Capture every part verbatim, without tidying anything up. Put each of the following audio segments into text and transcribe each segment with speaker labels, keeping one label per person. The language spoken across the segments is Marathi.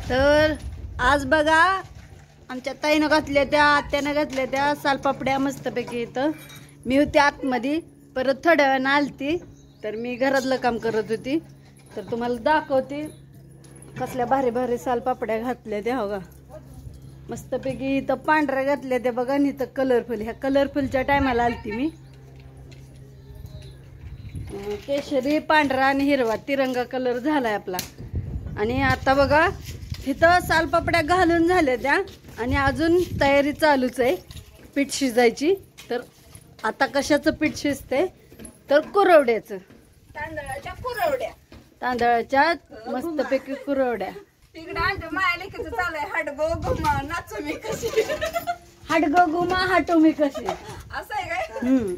Speaker 1: तर आज बघा आमच्या ताईनं घातल्या त्या आत्यानं घातल्या त्या सालपापड्या मस्तपैकी. इथं मी होती आतमध्ये, परत थोड्या वेळानं आलती तर मी घरातलं काम करत होती. तर तुम्हाला दाखवते कसल्या भारी भारी सालपापड्या घातल्या त्या. हो का मस्तपैकी. इथं पांढऱ्या घातल्या त्या बघा, आणि इथं कलरफुल. ह्या कलरफुलच्या टायमाला आलती मी. केशरी, पांढरा आणि हिरवा तिरंगा कलर झालाय आपला. आणि आता बघा इथं सालपापड्या घालून झाल्या त्या, आणि अजून तयारी चालूच आहे पीठ शिजायची. तर आता कशाचं पीठ शिजते तर कुरवड्याचं,
Speaker 2: तांदळाच्या कुरवड्या.
Speaker 1: तांदळाच्या मस्तपैकी कुरवड्या.
Speaker 2: तिकडे आमच्या मायालेकीचं चालू आहे हटगो गुमा नाचू मी कशी.
Speaker 1: हटगो गुमा हाटो मी कशी,
Speaker 2: असं आहे काय?
Speaker 1: हम्म.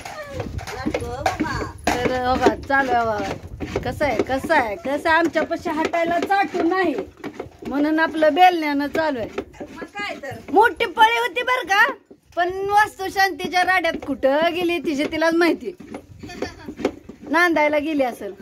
Speaker 1: तर बघा चालू आहे बघा. कसं आहे कसं आहे कसं आहे आमच्यापाशी हटायला चाटू नाही, म्हणून आपलं बेलण्यानं चालू आहे.
Speaker 2: मग काय तर
Speaker 1: मोठी पळी होती बर का, पण वास्तू शांतीच्या राड्यात कुठं गेली तिची तिलाच माहिती. नांदायला गेली असेल.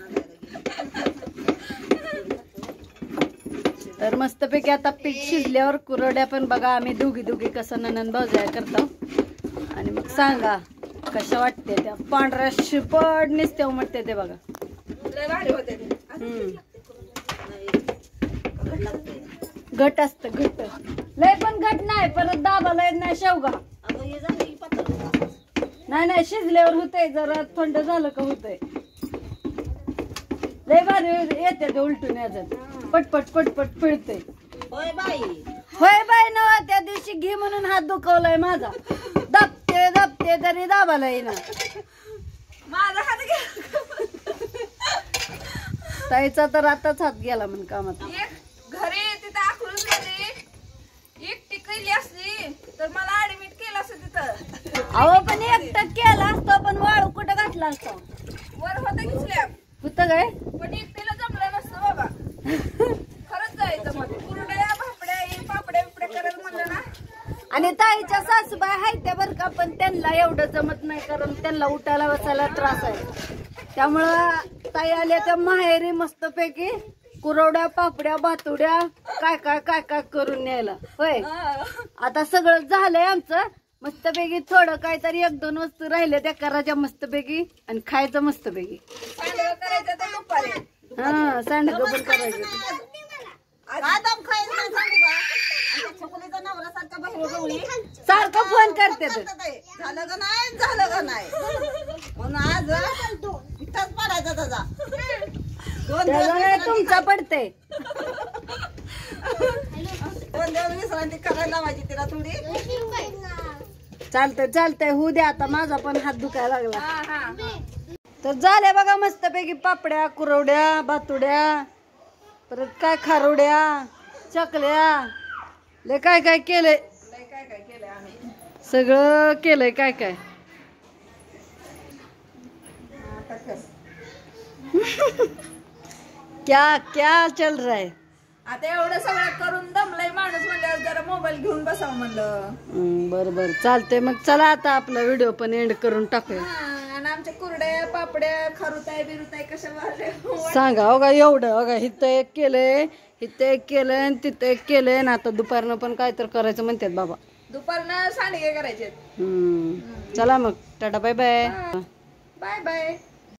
Speaker 1: तर मस्तपैकी आता पीठ शिजल्यावर कुरवड्या पण बघा आम्ही दोघी दोघी कसं ननंद भाऊजाया करतो. आणि मग सांगा कशा वाटते त्या. पांढऱ्या शिपड निसते उमटते ते बघा.
Speaker 2: लय भारी होते ते.
Speaker 1: हम्म. घट असत घट, लय पण घट नाही. परत दाबाला येत नाही शेवगा. नाही नाही शिजल्यावर होतंय, जरा थंड झालं का होतंय. लय भारी येते ते उलटून याच्यात. पटपट पटपट पिळते.
Speaker 2: होय बाई
Speaker 1: होय बाई नवा त्या दिवशी घे म्हणून हात दुखवलाय माझा. दाबते दाबते तरी दाबाला येईना.
Speaker 2: माझा हात घ्या.
Speaker 1: ताईचा तर आताच हात गेला म्हण कामात.
Speaker 2: एक घरी तिथं आखलून गेली एकटी केली असली तर मला ऍडमिट केलं असं तिथं.
Speaker 1: अहो पण एकटा केला असतो, पण वाळू कुठं घातला असतो.
Speaker 2: वर होतं की स्लॅब,
Speaker 1: होतं काय.
Speaker 2: पण एकटीला जमलं नसतं बाबा. खरंच जायचं मग कुरड्या भापड्या पापड्या बिपड्या करायला म्हणलं ना.
Speaker 1: आणि ताईच्या सासूबाई आहेत त्या बर का, पण त्यांना एवढं जमत नाही, कारण त्यांना उठायला बसायला त्रास आहे. त्यामुळं ताई आल्या त्या माहेरी मस्तपैकी कुरवड्या पापड्या भातुड्या काय काय काय काय करून न्यायला. होय आता सगळं झालंय आमचं. मस्तपैकी थोडं काहीतरी एक दोन वस्तू राहिल्या त्या करायच्या मस्तपैकी, आणि खायचं मस्तपैकी.
Speaker 2: सांडगं करायचं तर दुपारी.
Speaker 1: हा सांडगं पण करायचं.
Speaker 2: आदम खायचं नाही सांगू का. आमच्या छकुलीचा नवरा सारखा बाहेर गवळी
Speaker 1: सारखं फोन करते तर.
Speaker 2: झालं का नाही झालं का नाही म्हणून आज इथंच पडायचा त्याचा. दोन दिवस
Speaker 1: तुमचा पडते.
Speaker 2: दोन दिवस विश्रांती करायला लावायची तिला थोडी.
Speaker 1: चालतंय चालतंय होऊ द्या. आता माझा पण हात दुखायला लागला. तर झाल्या बघा मस्तपैकी पापड्या कुरवड्या भातुड्या, परत काय खारोड्या चकल्या, लय काय काय केलंय.
Speaker 2: काय काय केलंय आम्ही
Speaker 1: सगळं केलंय काय काय. क्या क्या चल रहा है.
Speaker 2: आता एवढं सगळं करून दमलंय माणूस म्हणल्यावर जरा मोबाईल घेऊन बसावं म्हणलं.
Speaker 1: बर बर चालतंय. मग चला आता आपला व्हिडिओ पण एंड करून टाकूया.
Speaker 2: आणि आमच्या कुरड्या पापड्या खारुताय बिरुताय कशा वाढल्या
Speaker 1: सांगा. हो का एवढं हो का इथं एक केलंय, इथं एक केलंय, आणि तिथं एक केलंय, आणि आता दुपारनं पण काय तर करायचं म्हणतात बाबा.
Speaker 2: दुपारनं सांडगे करायचे.
Speaker 1: हम्म चला मग tata bye bye.
Speaker 2: Bye bye.